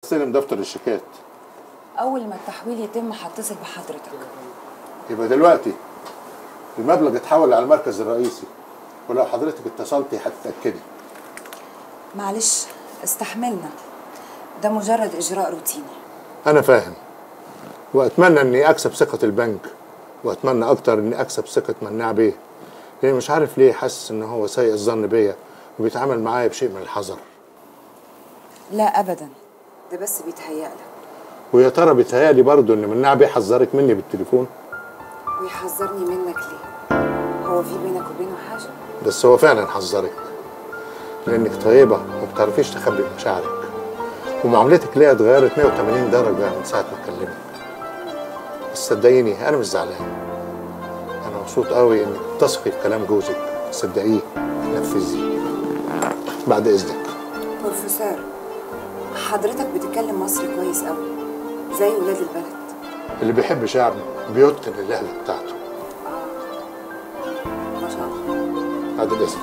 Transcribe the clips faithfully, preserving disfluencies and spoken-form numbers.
استلم دفتر الشيكات. اول ما التحويل يتم هتصل بحضرتك. يبقى دلوقتي المبلغ اتحول على المركز الرئيسي، ولو حضرتك اتصلتي هتتاكدي. معلش استحملنا، ده مجرد اجراء روتيني. انا فاهم، واتمنى اني اكسب ثقه البنك، واتمنى اكتر اني اكسب ثقه مناع بيه، لاني مش عارف ليه حاسس ان هو سيء الظن بيا وبيتعامل معايا بشيء من الحذر. لا ابدا، ده بس بيتهيألك. ويا ترى بيتهيألي برضه ان مناع بيه حذرك مني بالتليفون؟ ويحذرني منك ليه؟ هو في بينك وبينه حاجه؟ بس هو فعلا حذرك، لانك طيبه وما بتعرفيش تخبي مشاعرك، ومعاملتك ليا اتغيرت مية وتمانين درجه من ساعه ما كلمك. بس صدقيني انا مش زعلان، انا مبسوط قوي انك تثقي في كلام جوزك، صدقيه نفذيه. بعد اذنك. بروفيسور، حضرتك بتتكلم مصري كويس قوي زي ولاد البلد. اللي بيحب شعبه بيتقن اللهجه بتاعته. ما شاء الله. بعد اذنك.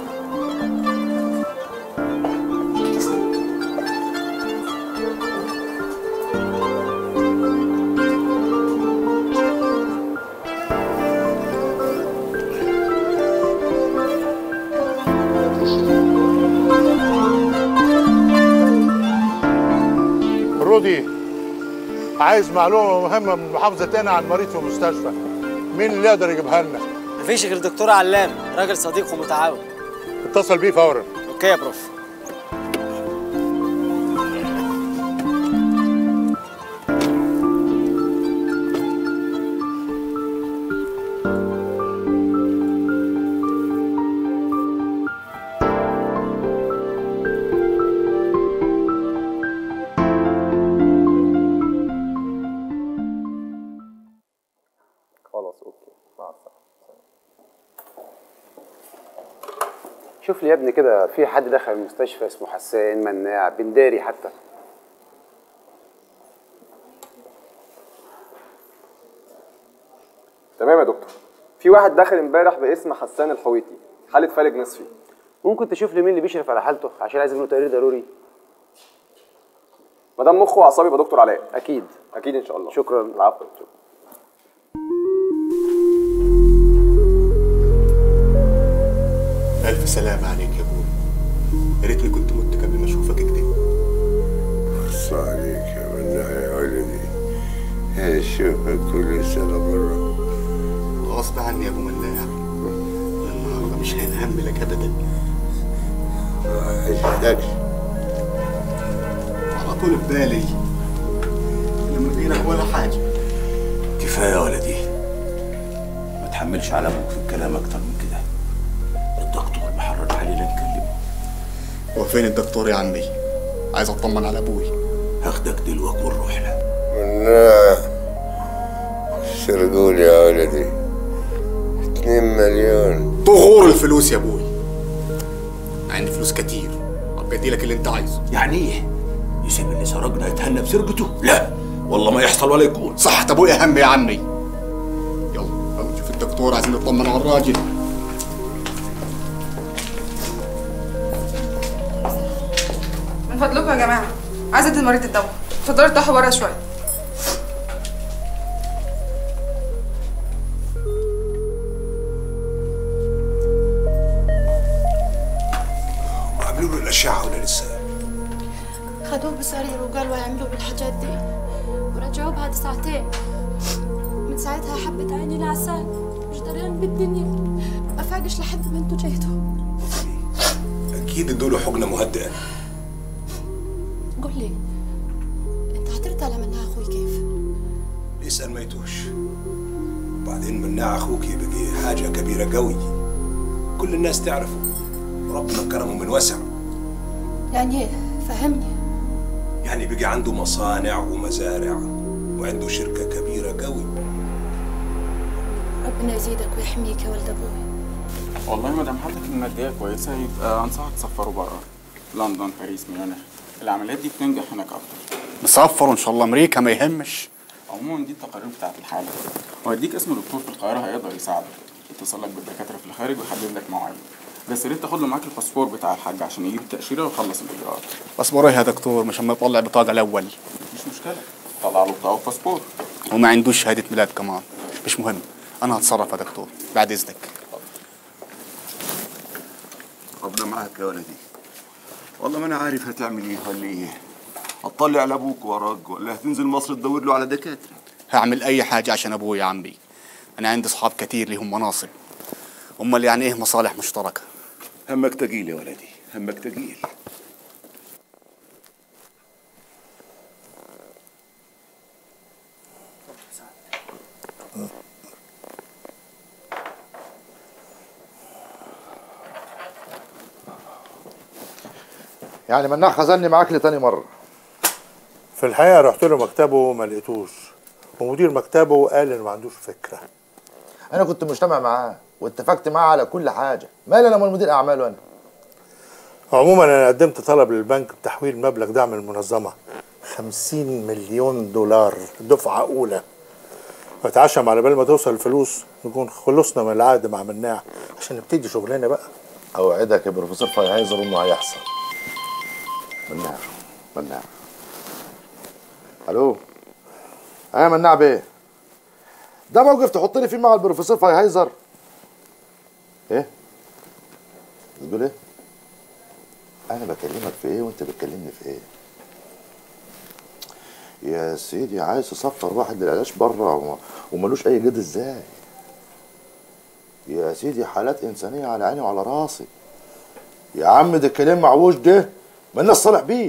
رودي، عايز معلومه مهمه من محافظه تاني عن مريض في المستشفى. مين اللي يقدر يجيبها لنا؟ مفيش غير دكتور علام، راجل صديق ومتعاون. اتصل بيه فورا. اوكي يا بروف. شوف لي يا ابني كده، في حد دخل المستشفى اسمه حسان مناع بنداري حتى؟ تمام يا دكتور. في واحد دخل امبارح باسم حسان الحويطي، حالة فالج نصفي. ممكن تشوف لي مين اللي بيشرف على حالته عشان عايز منه تقرير ضروري؟ مدام مخه واعصاب يبقى دكتور علاء. اكيد اكيد ان شاء الله. شكرا. العفو. شكرا. ألف سلامة عليك يا ابوي، يا ريتني كنت مت قبل ما أشوفك كده. بص عليك يا مناع يا ولدي، أشوفك كل سنة مرة. غصب عني يا أبو مناع، النهارده مش هنهملك أبدا. ما عشتكش على طول في بالي لما غيرك ولا حاجة. كفاية يا ولدي، ما تحملش على أبوك في الكلام أكتر من كده. الدكتور محرج علينا نكلمه. هو فين الدكتور يا عمي؟ عايز اطمن على ابوي. هاخدك دلوقتي ونروح له. مناع سرقولي يا ولدي اتنين مليون. طغور الفلوس يا ابوي. عندي فلوس كتير، ابقى ادي لك اللي انت عايزه. يعني ايه؟ يسيب اللي سرقنا يتهنى بسرقته؟ لا والله ما يحصل ولا يكون. صحة ابوي اهم يا عمي. يلا يلا نشوف الدكتور، عايزين نطمن على الراجل. من فضلكم يا جماعه، عايزه ادي المريض الدواء. اتفضلوا ارتاحوا بره شويه. عملوا له الاشعه ولا لسه؟ خدوه بسرير وقالوا يعملوا بالحاجات دي، ورجعوه بعد ساعتين. من ساعتها حبت عيني العسل، مش دريان بالدنيا، ما فاقش لحد ما انتوا جيتوا. اكيد ادوا له حقنه مهدئه. قول لي، انت هترضى لمناع اخوي كيف؟ اسال ما يتوش. وبعدين مناع اخوك بقي حاجه كبيره قوي، كل الناس تعرفه، ربنا كرمه من وسع. يعني ايه؟ فهمني. يعني بقي عنده مصانع ومزارع وعنده شركه كبيره قوي. ربنا يزيدك ويحميك يا ولد ابوي. والله ما دام حالتك الماديه كويسه يبقى انصحك تسفروا بره، لندن، باريس، ميونخ. العمليات دي بتنجح هناك اكتر. نسافر ان شاء الله امريكا، ما يهمش. عموما دي التقارير بتاعت الحاله، وهديك اسم دكتور في القاهره هيقدر يساعدك، يتصل لك بالدكاتره في الخارج ويحدد لك مواعيد. بس يا ريت تاخد له معاك الباسبور بتاع الحاج عشان يجيب التاشيره ويخلص الاجراءات. باسبور ايه يا دكتور؟ مش اما يطلع بطاقه الاول. مش مشكله، طلع له بطاقه وباسبور. وما عندوش شهاده ميلاد كمان. مش مهم، انا هتصرف يا دكتور بعد اذنك. ربنا معاك يا ولدي. والله ما انا عارف هتعمل ايه ولا ايه. هتطلع على ابوك وراك ولا هتنزل مصر تدور له على دكاتره؟ هعمل اي حاجه عشان ابوي يا عمي. انا عندي اصحاب كتير ليهم مناصب. امال يعني ايه مصالح مشتركه؟ همك تقيل يا ولدي، همك تقيل. يعني مناع خزني معاك لتاني مرة؟ في الحقيقة رحت له مكتبه وما لقيتوش، ومدير مكتبه قال إنه ما عندوش فكرة. أنا كنت مجتمع معاه واتفقت معاه على كل حاجة، مالي أنا من مدير أعماله أنا. عموما أنا قدمت طلب للبنك بتحويل مبلغ دعم المنظمة خمسين مليون دولار دفعة أولى. واتعشم على بال ما توصل الفلوس نكون خلصنا من العقد مع مناع عشان نبتدي شغلنا بقى. أوعدك يا بروفيسور فايهايزر إنه هيحصل. مناع مناع الو. ايه مناع بيه؟ ده موقف تحطني فيه مع البروفيسور فايهايزر؟ ايه؟ بتقول ايه؟ انا بكلمك في ايه وانت بتكلمني في ايه؟ يا سيدي عايز تصفر واحد للعلاج بره وملوش اي جد ازاي؟ يا سيدي حالات انسانيه على عيني وعلى راسي. يا عم ده الكلام معوج ده مالناش صالح بيه.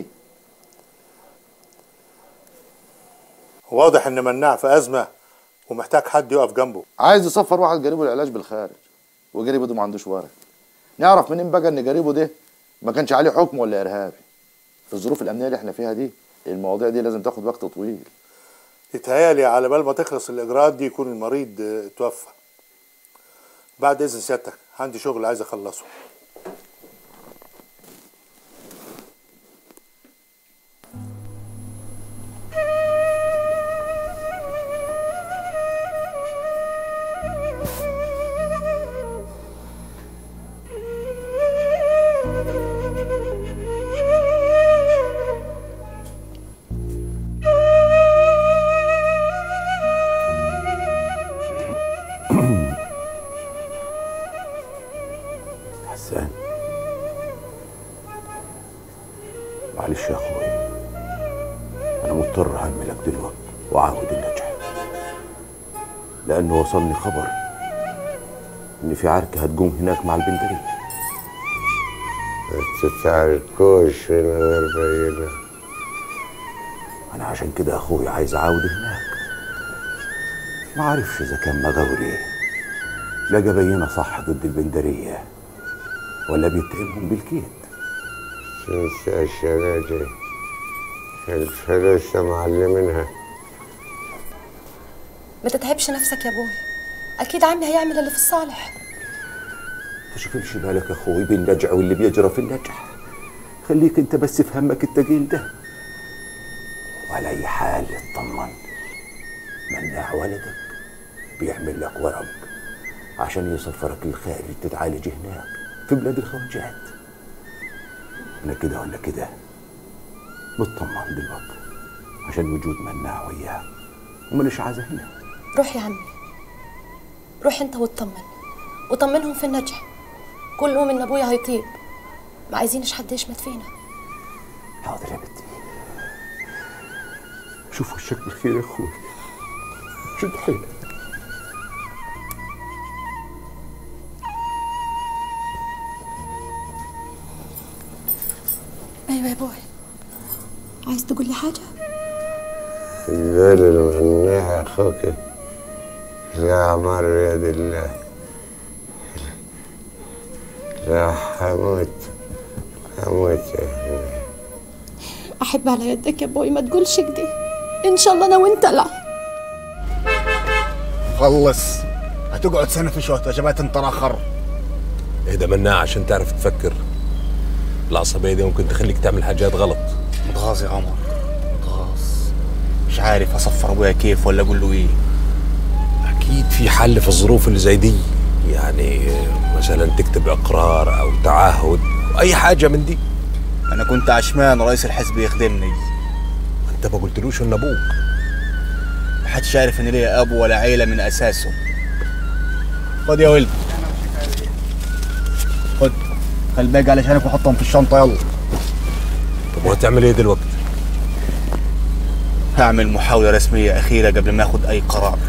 واضح ان مناع في ازمه ومحتاج حد يقف جنبه. عايز يصفر واحد قريبه العلاج بالخارج وقريبه ده ما عندوش ورق. نعرف منين بقى ان قريبه ده ما كانش عليه حكم ولا ارهابي؟ في الظروف الامنيه اللي احنا فيها دي المواضيع دي لازم تاخد وقت طويل. يتهيألي على بال ما تخلص الاجراءات دي يكون المريض اتوفى. بعد اذن سيادتك عندي شغل عايز اخلصه. حسان معلش يا اخوي، انا مضطر اهملك دلوقتي واعاود النجح، لانه وصلني خبر ان في عركه هتقوم هناك مع البندريه. ما تتعاركوش هنا غير بينا. انا عشان كده يا اخوي عايز اعاود هناك. ما عارفش اذا كان مغاوري لقى بينه صح ضد البندريه ولا بيتهمهم بالكيد. شوف يا شبابي الفلوس معلمينها. ما تتعبش نفسك يا ابوي، اكيد عمي هيعمل اللي في الصالح. تشغلش بالك يا اخوي بالنجع واللي بيجرى في النجح، خليك انت بس في همك التقيل ده. وعلى اي حال اطمن، مناع ولدك بيعمل لك ورق عشان يسفرك للخارج تتعالج هناك في بلاد الخواجات. انا كده ولا كده مطمن دلوقتي عشان وجود مناع وياه وماليش عازه هنا. روح يا عمي، روح انت واطمن وطمنهم في النجح. كل يوم ان ابويا هيطيب، ما عايزينش حد يشمت فينا. حاضر يا بنتي، شوف وشك بالخير يا اخوي، شد حيلك. ايوه يا ابوي، عايز تقول لي حاجه؟ قول المناع اخوك لا عمر بيد الله، لا حموت حموت يا احب على يدك يا ابوي، ما تقولش كده. ان شاء الله انا وانت لا. خلص، هتقعد سنه في شوط وجبات انت اخر. اهدى مناع عشان تعرف تفكر. العصبيه دي ممكن تخليك تعمل حاجات غلط. متغاظ يا عمر، متغاظ. مش عارف اصفر ابويا كيف ولا اقول له ايه. اكيد في حل في الظروف اللي زي دي، يعني مثلا تكتب اقرار او تعهد اي حاجه من دي. انا كنت عشمان رئيس الحزب يخدمني. انت ما قلتلوش ان ابوك؟ محدش عارف ان ليا ابو ولا عيله من اساسه. خد يا ولد، خد خلي الباقي علشانك وحطهم في الشنطه. يلا. طب وهتعمل ايه دلوقتي؟ هعمل محاوله رسميه اخيره قبل ما اخد اي قرار.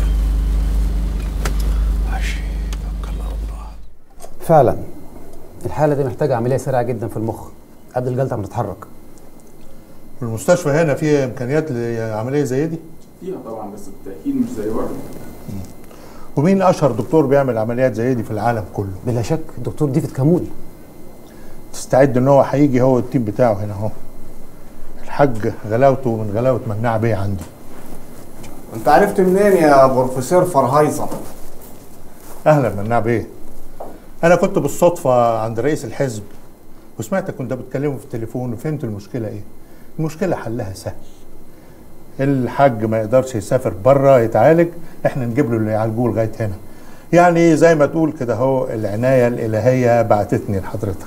فعلا الحالة دي محتاجة عملية سريعة جدا في المخ قبل الجلطة ما تتحرك. المستشفى هنا فيه إمكانيات لعملية زي دي؟ فيها طبعا بس بالتأكيد مش زي بره. ومين أشهر دكتور بيعمل عمليات زي دي في العالم كله؟ بلا شك الدكتور ديفيد كامول. تستعد إن هو هيجي هو والتيم بتاعه هنا أهو. الحاج غلاوته من غلاوة مناع بيه عندي. أنت عرفت منين يا بروفيسور فرهايزر؟ أهلا مناع بيه. أنا كنت بالصدفة عند رئيس الحزب وسمعتك كنت بتكلمه في التليفون وفهمت المشكلة إيه. المشكلة حلها سهل. الحاج ما يقدرش يسافر بره يتعالج، إحنا نجيب له اللي يعالجوه لغاية هنا. يعني زي ما تقول كده أهو العناية الإلهية بعتتني لحضرتك.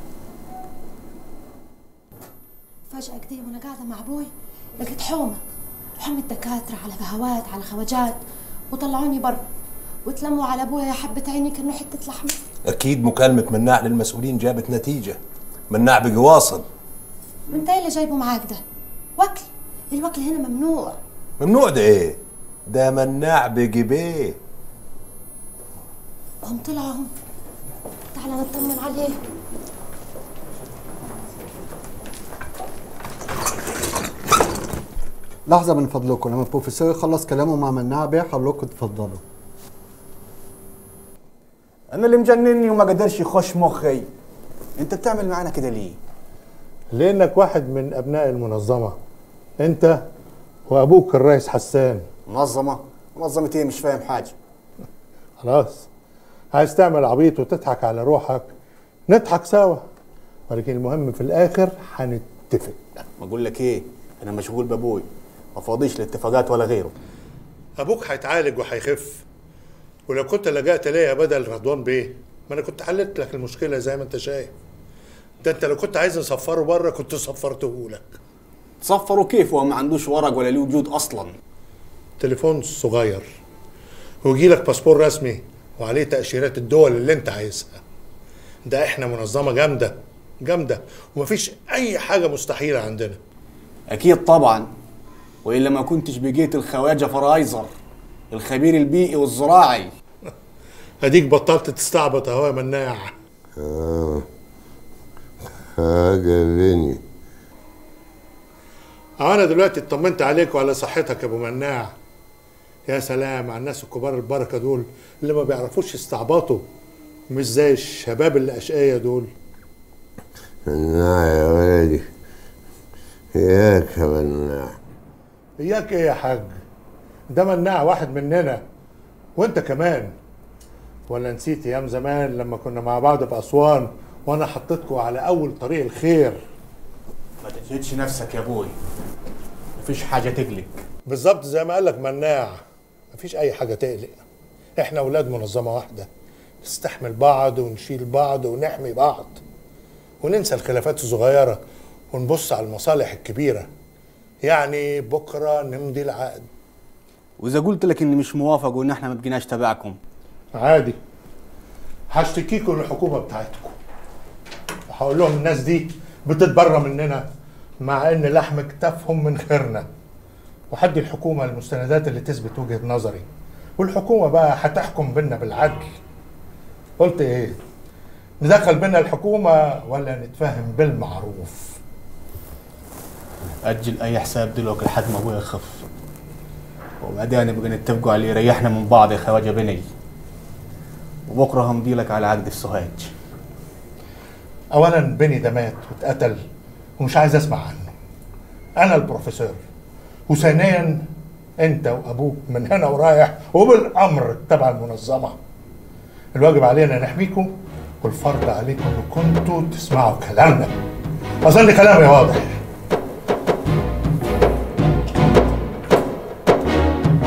فجأة كده وأنا قاعدة مع أبوي لقيت حومة، حومة دكاترة على بهوات على خواجات، وطلعوني بره وتلموا على أبويا يا حبة عيني كأنه حتة لحمة. اكيد مكالمه مناع للمسؤولين جابت نتيجه. مناع بقي واصل. وانت ايه اللي جايبه معاك ده؟ وكل الوكل هنا ممنوع. ممنوع ده ايه؟ ده مناع بقي بيه. هم طلعوا هم. تعال نطمن عليه. لحظة من فضلكم، لما البروفيسور يخلص كلامه مع مناع بيه خلوكم تفضلوا. انا اللي مجنني وما قدرش يخش مخي. انت بتعمل معانا كده ليه؟ لانك واحد من ابناء المنظمه، انت وابوك الرئيس حسان. منظمه؟ منظمه ايه؟ مش فاهم حاجه. خلاص عايز تعمل عبيط وتضحك على روحك، نضحك سوا، ولكن المهم في الاخر هنتفق. ما اقول لك ايه، انا مشغول بابوي ما فاضيش لاتفاقات ولا غيره. ابوك هيتعالج وهيخف، ولو كنت لجأت ليا بدل رضوان بيه ما انا كنت حلت لك المشكله زي ما انت شايف. ده انت لو كنت عايز نصفره بره كنت صفرته لك. تصفره كيف وهو ما عندوش ورق ولا له وجود اصلا؟ تليفون صغير ويجي لك باسبور رسمي وعليه تاشيرات الدول اللي انت عايزها. ده احنا منظمه جامده جامده ومفيش اي حاجه مستحيله عندنا. اكيد طبعا، والا ما كنتش بقيت الخواجه فرايزر الخبير البيئي والزراعي. اديك بطلت تستعبط اهو يا مناع. اه عجبني. انا دلوقتي اطمنت عليك وعلى صحتك يا ابو مناع. يا سلام على الناس الكبار البركه دول اللي ما بيعرفوش يستعبطوا، مش زي الشباب اللي اشقيه دول. مناع يا ولدي، اياك يا مناع. اياك ايه يا حاج؟ ده مناع واحد مننا وانت كمان. ولا نسيت ايام زمان لما كنا مع بعض في اسوان وانا حطيتكوا على اول طريق الخير؟ ما تجهدش نفسك يا ابوي، مفيش حاجه تقلق. بالظبط زي ما قالك مناع، مفيش اي حاجه تقلق. احنا اولاد منظمه واحده، نستحمل بعض ونشيل بعض ونحمي بعض وننسى الخلافات الصغيره ونبص على المصالح الكبيره. يعني بكره نمضي العقد. واذا قلت لك اني مش موافق وان احنا ما بقيناش تبعكم؟ عادي، هشتكيكوا للحكومه بتاعتكم وهقول لهم الناس دي بتتبرى مننا مع ان لحم كتافهم من خيرنا، وهدي الحكومه المستندات اللي تثبت وجهه نظري، والحكومه بقى هتحكم بينا بالعدل. قلت ايه؟ ندخل بينا الحكومه ولا نتفاهم بالمعروف؟ اجل اي حساب دلوقتي لحد ما ابويا يخف، وبعدين نبقى نتفقوا على اللي يريحنا من بعض يا خواجه بني، وبكره همضي لك على عقد في سوهاج. اولا بني ده مات واتقتل ومش عايز اسمع عنه، انا البروفيسور. وثانيا انت وابوك من هنا ورايح وبالامر تبع المنظمه. الواجب علينا نحميكم والفرض عليكم ان كنتوا تسمعوا كلامنا. اظن كلامي واضح.